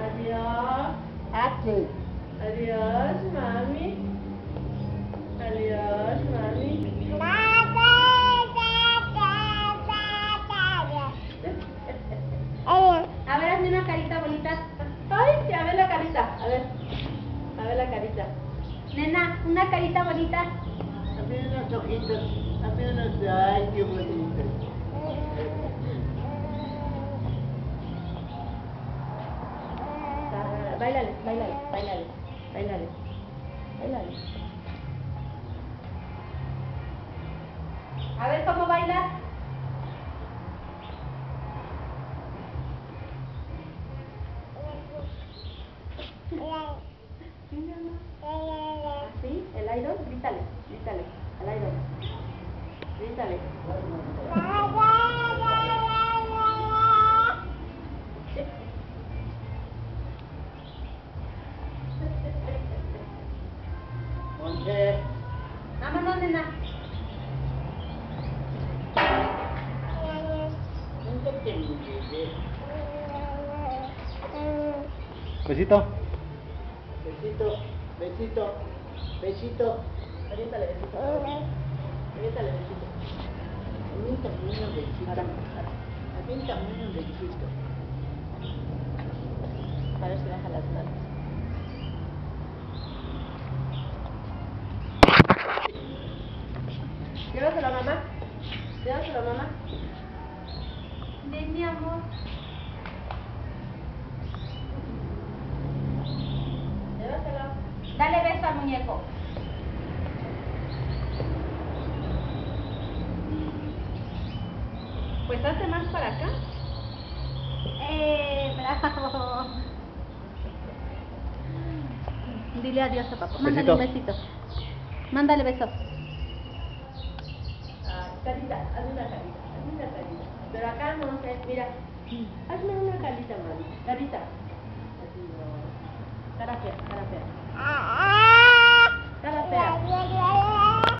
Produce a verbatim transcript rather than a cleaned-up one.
Adiós. Aquí. Adiós, mami. Adiós, mami. A ver, hazme una carita bonita. Ay, a ver la carita. A ver. A ver la carita. Nena, una carita bonita. Abre unos ojitos. Abre unos. Ay, qué bonito. Báilale, báilale, báilale, báilale, báilale. A ver cómo bailas. ¿Así? ¿El idol? Grítale, grítale, al idol. Grítale. Monse. Vámonos, nena. ¿Dónde te bebé? Besito. Besito, besito, besito. Aviéntale besito. Aviéntale besito. Aviéntame un besito. Ahora, ahora. Aviéntame un besito. A ver si baja las manos. Llévaselo a mamá. Llévaselo a mamá. Ven, mi amor. Llévaselo. Dale beso al muñeco. Pues hace más para acá. Eh, bravo. Dile adiós a papá. Mándale Besito. un besito. Mándale beso. Ah, carita, hazme una carita, hazme una carita. Pero acá no sé, mira. Hazme una carita, mami. Carita. Así no. Cara fea, cara fea.